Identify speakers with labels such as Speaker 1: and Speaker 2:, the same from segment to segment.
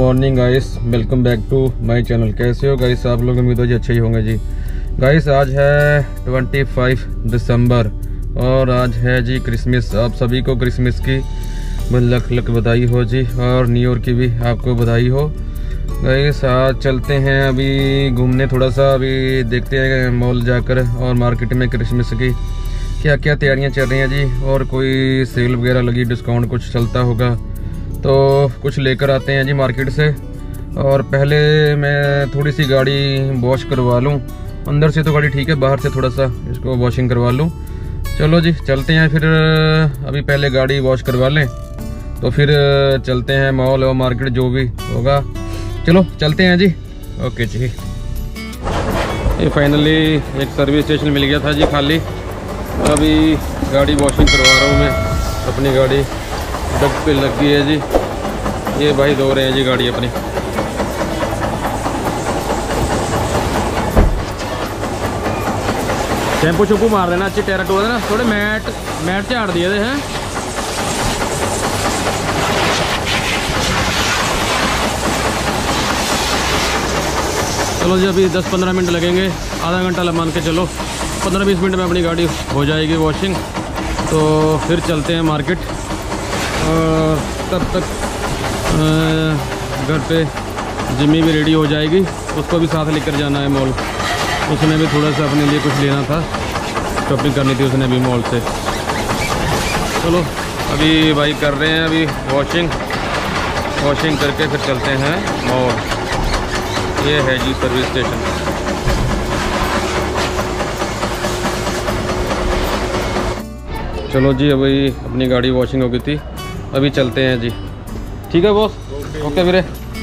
Speaker 1: Morning guys, welcome back to my channel. कैसे हो guys आप लोग? उम्मीद है जी अच्छे ही होंगे जी। गाइस आज है 25 दिसंबर और आज है जी क्रिसमस। आप सभी को क्रिसमस की लख लख बधाई हो जी, और न्यू ईयर की भी आपको बधाई हो। गाइस आज चलते हैं अभी घूमने, थोड़ा सा अभी देखते हैं मॉल जाकर और मार्केट में क्रिसमस की क्या क्या तैयारियां चल रही हैं जी, और कोई सेल वगैरह लगी, डिस्काउंट कुछ चलता होगा तो कुछ लेकर आते हैं जी मार्केट से। और पहले मैं थोड़ी सी गाड़ी वॉश करवा लूँ, अंदर से तो गाड़ी ठीक है, बाहर से थोड़ा सा इसको वॉशिंग करवा लूँ। चलो जी चलते हैं फिर। अभी पहले गाड़ी वॉश करवा लें तो फिर चलते हैं मॉल और मार्केट जो भी होगा। चलो चलते हैं जी। ओके जी। ये फाइनली एक सर्विस स्टेशन मिल गया था जी खाली। अभी गाड़ी वॉशिंग करवा रहा हूँ मैं, अपनी गाड़ी डग पे लग गई है जी। ये भाई धो रहे हैं जी गाड़ी अपनी। शैम्पू शैम्पू मार लेना, अच्छी टेरा टूर है ना, थोड़े मैट झाड़ दिए थे हैं। चलो जी अभी 10-15 मिनट लगेंगे, आधा घंटा मान के चलो, 15-20 मिनट में अपनी गाड़ी हो जाएगी वॉशिंग। तो फिर चलते हैं मार्केट, और तब तक घर पे जिम्मी भी रेडी हो जाएगी, उसको भी साथ लेकर जाना है मॉल। उसने भी थोड़ा सा अपने लिए कुछ लेना था, शॉपिंग करनी थी उसने भी मॉल से। चलो अभी भाई कर रहे हैं अभी वॉशिंग करके फिर चलते हैं मॉल। ये है जी सर्विस स्टेशन। चलो जी अभी अपनी गाड़ी वॉशिंग हो गई थी, अभी चलते हैं जी। ठीक है बॉस, ओके वीरे।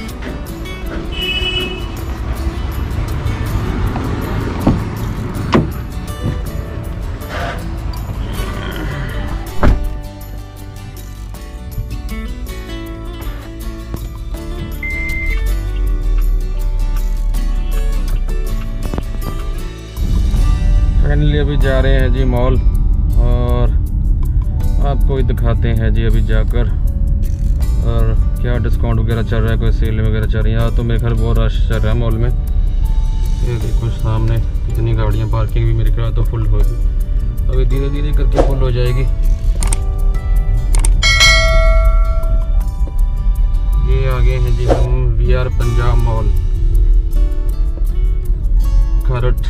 Speaker 1: फाइनली अभी जा रहे हैं जी मॉल, और आपको ही दिखाते हैं जी अभी जाकर और क्या डिस्काउंट वगैरह चल रहा है, कोई सेल वगैरह चल रही है। तो मेरे ख्याल बहुत रश चल रहा है मॉल में। ये देखो सामने कितनी गाड़ियाँ, पार्किंग भी मेरे ख्याल तो फुल होगी, अभी धीरे धीरे करके फुल हो जाएगी। ये आगे हैं जी हम VR पंजाब मॉल खरट।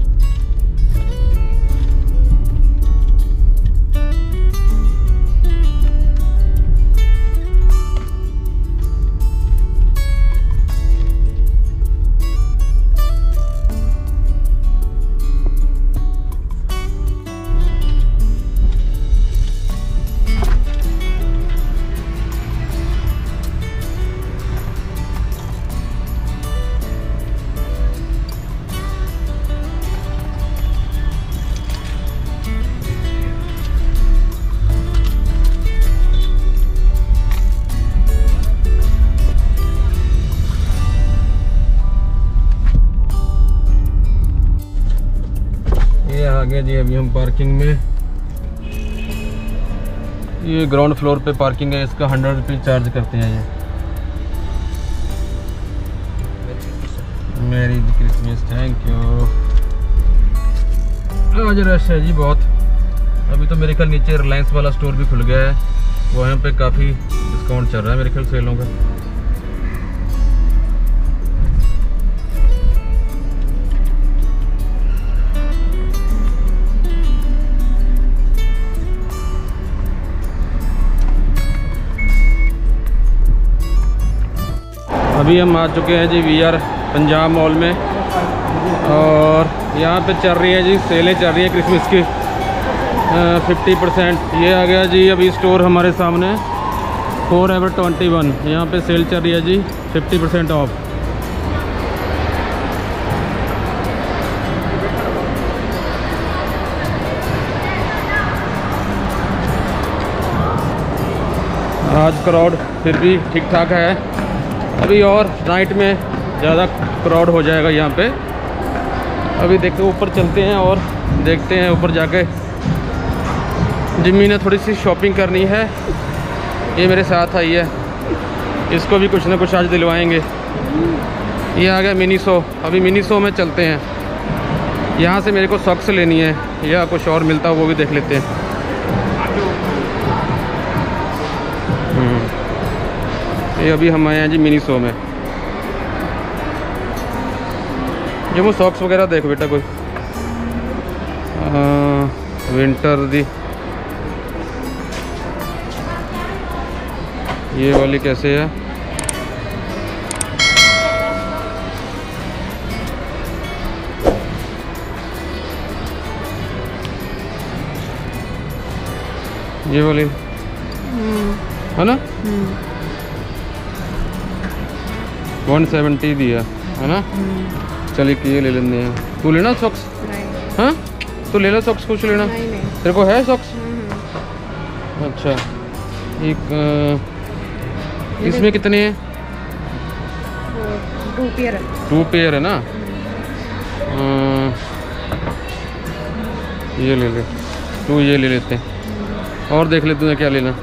Speaker 1: आगे जी अभी हम पार्किंग में, ये ग्राउंड फ्लोर पे पार्किंग है, इसका 100 रुपये चार्ज करते हैं। ये मेरी क्रिसमस, थैंक यू। आज रश है जी बहुत। अभी तो मेरे ख्याल नीचे रिलायंस वाला स्टोर भी खुल गया है, वहाँ पे काफ़ी डिस्काउंट चल रहा है मेरे ख्याल सेलों का। अभी हम आ चुके हैं जी VR पंजाब मॉल में, और यहाँ पे चल रही है जी सेलें चल रही है क्रिसमस की 50%। ये आ गया जी अभी स्टोर हमारे सामने, Forever 21, यहाँ पे सेल चल रही है जी 50% ऑफ। आज क्राउड फिर भी ठीक ठाक है, अभी और नाइट में ज़्यादा क्राउड हो जाएगा यहाँ पे। अभी देखते ऊपर चलते हैं और देखते हैं ऊपर जाके। जिम्मी ने थोड़ी सी शॉपिंग करनी है, ये मेरे साथ आई है। इसको भी कुछ ना कुछ आज दिलवाएंगे। ये आ गया मिनीसो। अभी मिनीसो में चलते हैं। यहाँ से मेरे को सॉक्स लेनी है या कुछ और मिलता है वो भी देख लेते हैं। ये अभी हम आए हैं जी मिनीसो में। ये वो सॉक्स वगैरह देखो बेटा, कोई विंटर दी। ये वाली कैसे है? ये वाली है ना, 170 दिया है ना। चलिए ये ले लेते हैं। तू लेना सॉक्स? हाँ तो ले लो सॉक्स। कुछ लेना? तेरे को है सॉक्स? अच्छा एक इसमें कितने हैं? 2 पेयर है ना। ये ले ले तू, ये ले लेते हैं और देख लेते हैं क्या लेना।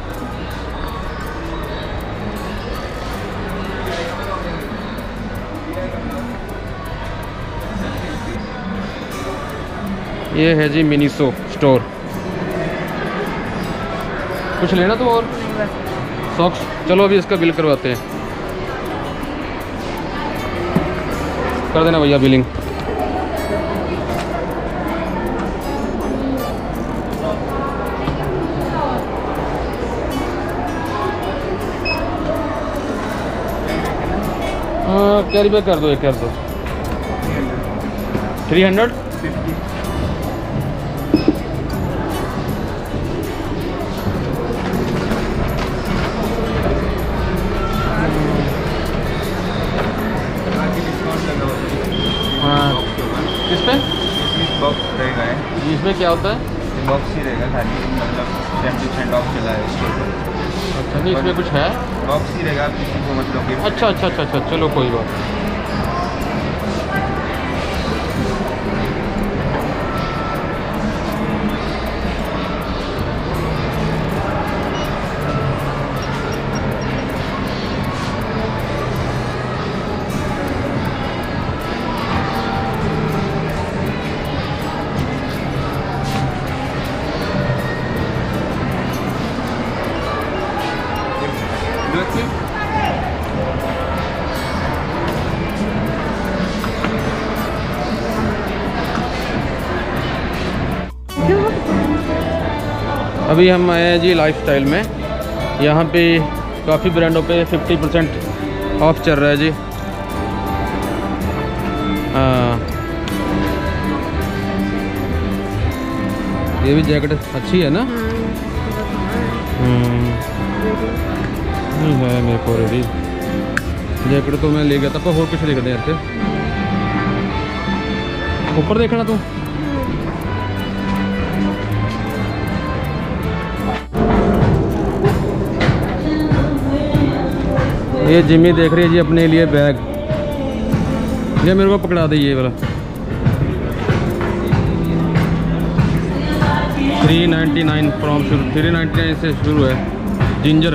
Speaker 1: ये है जी मिनीसो स्टोर। कुछ लेना तो और सॉक्स? चलो अभी इसका बिल करवाते हैं। कर देना भैया बिलिंग। कैरी बैग कर दो, एक कर दो। 300 किस पे?
Speaker 2: बॉक्स रहेगा।
Speaker 1: इसमें क्या होता है?
Speaker 2: बॉक्स ही रहेगा खाली, मतलब 10% ऑफ चला है इसके ऊपर।
Speaker 1: अच्छा नहीं इसमें कुछ है?
Speaker 2: बॉक्स ही रहेगा, आप किसी को मतलब गिफ्ट।
Speaker 1: अच्छा अच्छा अच्छा अच्छा, चलो कोई बात नहीं। अभी हम आए हैं जी लाइफस्टाइल में। यहाँ पे काफ़ी ब्रांडों पे 50% ऑफ चल रहा है जी। ये भी जैकेट अच्छी है ना? नहीं है मेरे को रेडी जैकेट तो मैं ले गया था, पर और कुछ देखते हैं। ऊपर देखना तू। ये जिम्मी देख रही है जी अपने लिए बैग। ये मेरे को पकड़ा दे ये वाला। 399 फ्रॉम शुरू, 399 से शुरू है। जिंजर,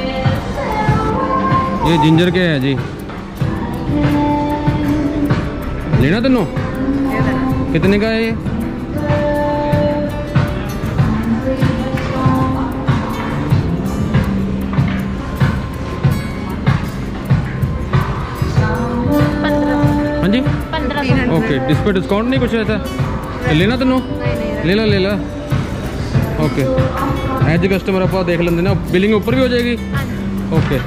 Speaker 1: ये जिंजर के है जी। लेना तेनों? कितने का है ये? हाँ जी
Speaker 3: 1500।
Speaker 1: ओके, इस पर डिस्काउंट नहीं कुछ ऐसा? लेना तेनों? ले ला ले ला। ओके एज कस्टमर आप देख लेंगे ना, बिलिंग ऊपर भी हो जाएगी। ओके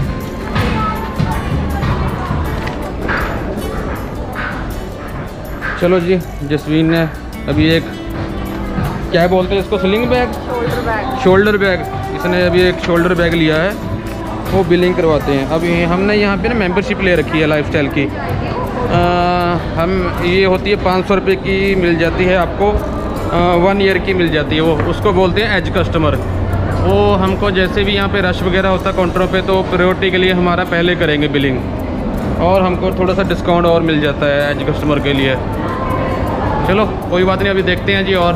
Speaker 1: चलो जी। जसवीन ने अभी एक क्या बोलते हैं इसको, स्लिंग बैग, शोल्डर बैग, इसने अभी एक शोल्डर बैग लिया है, वो बिलिंग करवाते हैं। अभी हमने यहाँ पे ना मेंबरशिप ले रखी है लाइफस्टाइल की। हम ये होती है 500 रुपये की मिल जाती है आपको, 1 ईयर की मिल जाती है। वो उसको बोलते हैं एज कस्टमर। वो हमको जैसे भी यहाँ पे रश वगैरह होता है काउंटरों पे, तो प्रायोरिटी के लिए हमारा पहले करेंगे बिलिंग, और हमको थोड़ा सा डिस्काउंट और मिल जाता है एज कस्टमर के लिए। चलो कोई बात नहीं, अभी देखते हैं जी। और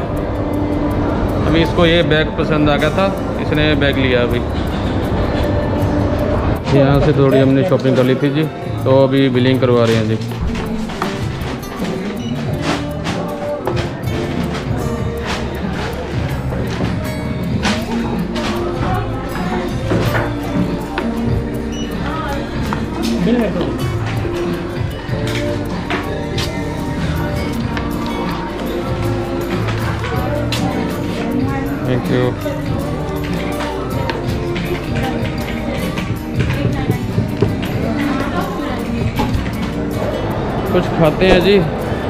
Speaker 1: अभी इसको ये बैग पसंद आ गया था, इसने बैग लिया अभी। यहाँ से थोड़ी हमने शॉपिंग कर ली थी जी, तो अभी बिलिंग करवा रहे हैं जी। Thank you. कुछ खाते हैं जी।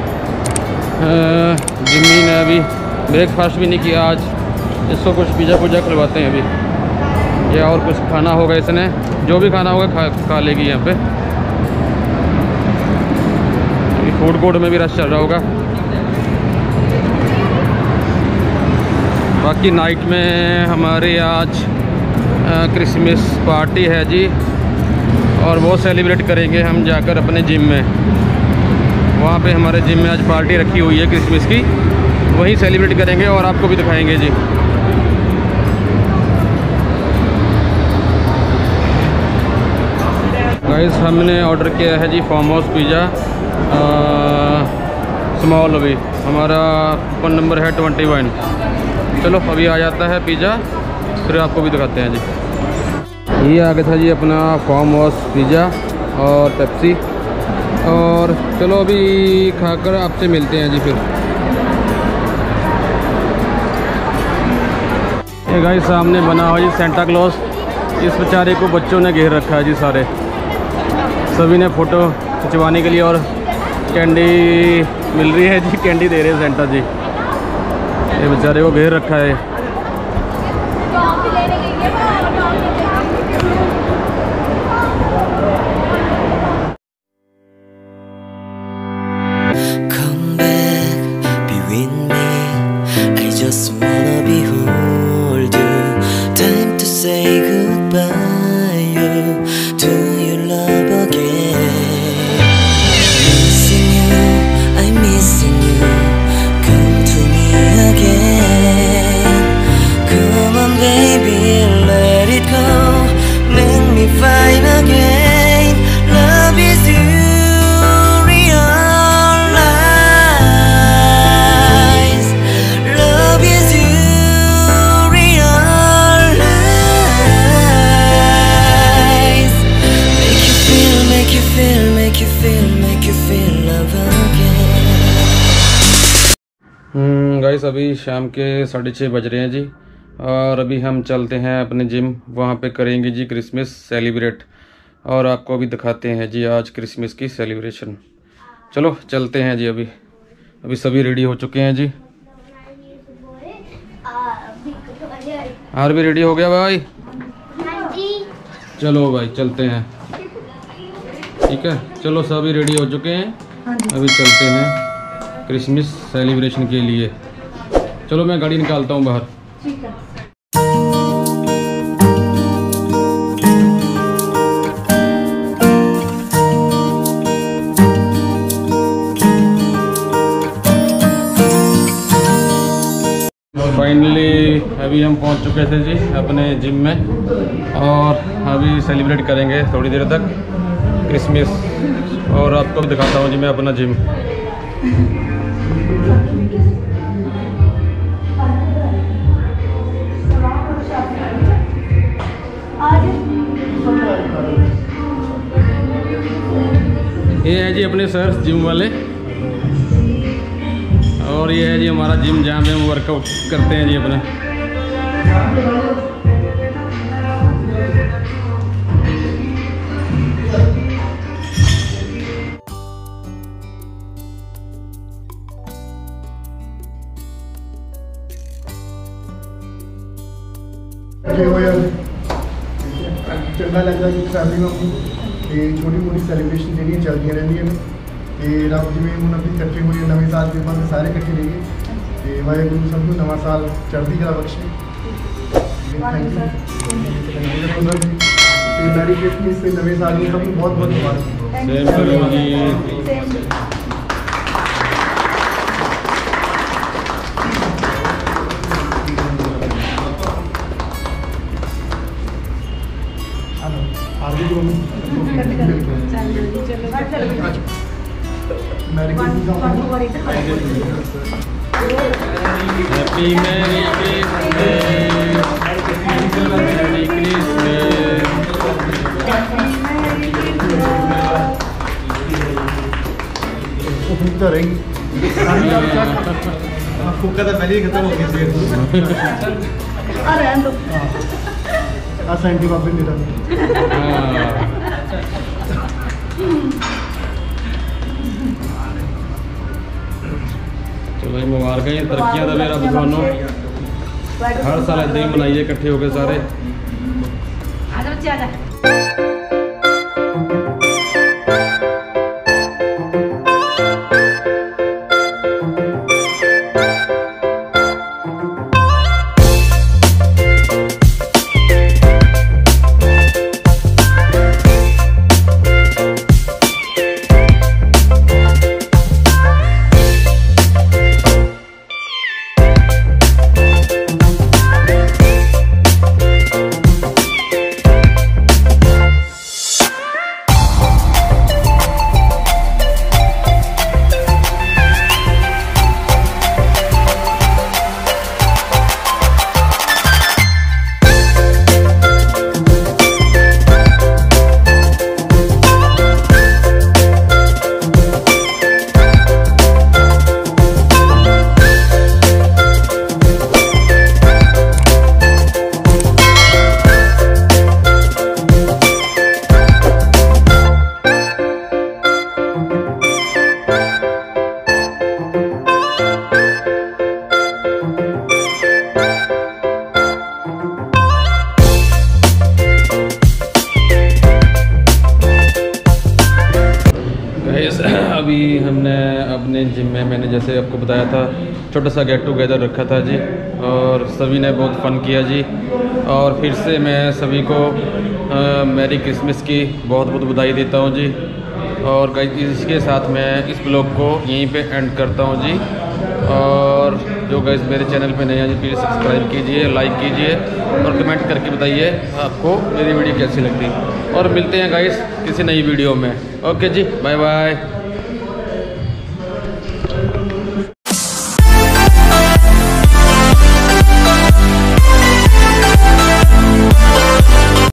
Speaker 1: जिम्मी ने अभी ब्रेकफास्ट भी नहीं किया आज, इसको कुछ पिज़्ज़ा पुज़्ज़ा खिलवाते हैं अभी, या और कुछ खाना होगा इसने, जो भी खाना होगा खा लेगी यहाँ पे। फूड कोर्ट में भी रश चल रहा होगा। बाकी नाइट में हमारे आज क्रिसमस पार्टी है जी, और वो सेलिब्रेट करेंगे हम जाकर अपने जिम में। वहाँ पे हमारे जिम में आज पार्टी रखी हुई है क्रिसमस की, वहीं सेलिब्रेट करेंगे और आपको भी दिखाएंगे जी। गाइस हमने ऑर्डर किया है जी फार्म हाउस पिज़्ज़ा स्मॉल। अभी हमारा कूपन नंबर है 21। चलो अभी आ जाता है पिज़्ज़ा, फिर आपको भी दिखाते हैं जी। ये आ गया था जी अपना फार्म हाउस पिज़्ज़ा और पेप्सी, और चलो अभी खाकर आपसे मिलते हैं जी फिर। ये गाइस सामने बना हुआ जी सेंटा क्लॉज। इस बेचारे को बच्चों ने घेर रखा है जी, सारे सभी ने फ़ोटो खिंचवाने के लिए, और कैंडी मिल रही है जी, कैंडी दे रहे हैं सेंटा जी। ये बेचारे को घेर रखा है।
Speaker 3: Come back, be with me. I just wanna behold you. Time to say goodbye to your love again. Missing you, I'm missing you. Come to me again. Come on, baby, let it go. Make me fine again. Love is you.
Speaker 1: Guys अभी शाम के 6:30 बज रहे हैं जी, और अभी हम चलते हैं अपने जिम, वहाँ पे करेंगे जी क्रिसमस सेलिब्रेट, और आपको अभी दिखाते हैं जी आज क्रिसमस की सेलिब्रेशन। चलो चलते हैं जी। अभी सभी रेडी हो चुके हैं जी। आर भी रेडी हो गया भाई? चलो भाई चलते हैं, ठीक है। चलो सभी रेडी हो चुके हैं, अभी चलते हैं क्रिसमस सेलिब्रेशन के लिए। चलो मैं गाड़ी निकालता हूँ बाहर। फाइनली अभी हम पहुँच चुके थे जी अपने जिम में, और अभी सेलिब्रेट करेंगे थोड़ी देर तक क्रिसमस, और आपको भी दिखाता हूँ जी मैं अपना जिम। ये है जी अपने सर जिम वाले, और ये है जी हमारा जिम जहाँ पे हम वर्कआउट करते हैं जी अपना।
Speaker 4: चंगा लगता कि फैमिली में अपनी छोटी मोटी सैलीब्रेशन जी चलती रहती है। रब जिमें हम अपनी इकट्ठे हुए नवे साल के बाद सारे इकट्ठे रहिए। वाहेगुरू सबको नवा साल चढ़ती कला बख्शे। मैरी क्रिसमस से नवे साल में सबको बहुत बहुत मुबारक। आरबी मैरी क्रिसमस
Speaker 1: हैप्पी मैरी
Speaker 4: तो रहेगी फूका तो पहले ही खत्म हो गया सेंटी वापस मेरा
Speaker 1: चलो जी मुबारक है तरक्कियां दे रब थानू हर साल ऐसे ही मनाइए इकट्ठे होके सारे। अभी हमने अपने जिम में मैंने जैसे आपको बताया था छोटा सा गेट टुगेदर रखा था जी, और सभी ने बहुत फ़न किया जी। और फिर से मैं सभी को मैरी क्रिसमस की बहुत बहुत बधाई देता हूँ जी। और गाइस इसके साथ मैं इस ब्लॉग को यहीं पे एंड करता हूँ जी। और जो गाइस मेरे चैनल पे नए हैं जी प्लीज़ सब्सक्राइब कीजिए, लाइक कीजिए और कमेंट करके बताइए आपको मेरी वीडियो कैसी लगती। और मिलते हैं गाइस किसी नई वीडियो में। ओके जी, बाय बाय।